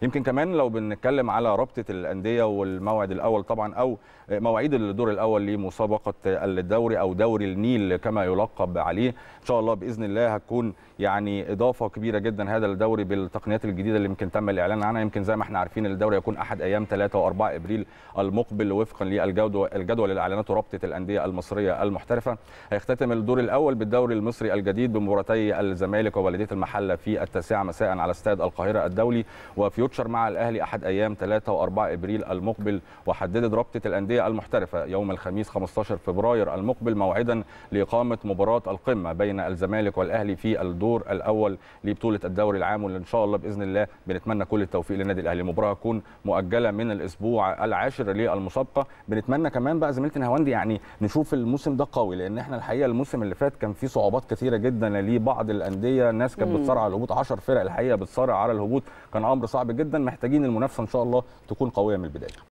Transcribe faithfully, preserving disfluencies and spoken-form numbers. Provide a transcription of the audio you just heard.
يمكن كمان لو بنتكلم على رابطه الانديه والموعد الاول طبعا او مواعيد الدور الاول لمسابقه الدوري او دوري النيل كما يلقب عليه، ان شاء الله باذن الله هتكون يعني اضافه كبيره جدا هذا الدوري بالتقنيات الجديده اللي يمكن تم الاعلان عنها. يمكن زي ما احنا عارفين الدوري يكون احد ايام ثلاثة وأربعة ابريل المقبل وفقا للجدول الجدول اللي اعلنته رابطه الانديه المصريه المحترفه. هيختتم الدور الاول بالدوري المصري الجديد بمباراتي الزمالك وبلديه المحله في التاسعه مساء على استاد القاهره الدولي، وفيوتشر مع الاهلي احد ايام ثلاثة وأربعة ابريل المقبل. وحددت رابطه الانديه المحترفه يوم الخميس خمسة عشر فبراير المقبل موعدا لاقامه مباراه القمه بين الزمالك والاهلي في الدور الاول لبطوله الدوري العام، واللي ان شاء الله باذن الله بنتمنى كل التوفيق للنادي الاهلي. المباراه هتكون مؤجله من الاسبوع العاشر للمسابقه. بنتمنى كمان بقى زميلتي نهاوندي يعني نشوف الموسم ده قوي، لان احنا الحقيقه الموسم اللي فات كان فيه صعوبات كثيره جدا لبعض الانديه، الناس كانت بتصارع على الهبوط، عشر فرق الحقيقه بتصارع على الهبوط، كان امر صعب جدا. محتاجين المنافسه ان شاء الله تكون قويه من البدايه.